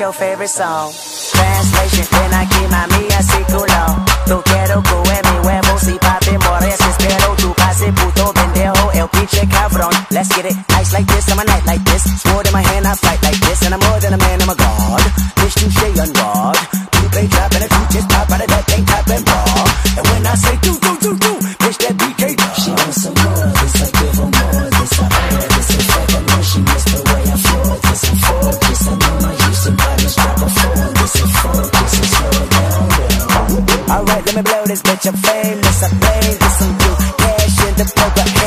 your favorite song? Translation, ven aquí mami, así culo. Tu quiero comer mi huevo, si papi mores, espero tu pase puto pendejo, el pinche cabrón. Let's get it, ice like this, I'm a night like this. Sword in my hand, I fight like this, and I'm more than a man, I'm a god. Bitch, touche on God. You play trap and a two just pop out of that thing, tap and ball. And when I say do, bitch, that BK. She wants some more, this I give her more. This I order, this in fact I know she missed the way I floor. This I'm focused, I know my Houston body's drop a phone. This is focus, and slow it down, girl. Alright, let me blow this bitch, I'm famous, I blame this on you. Cash in the poker.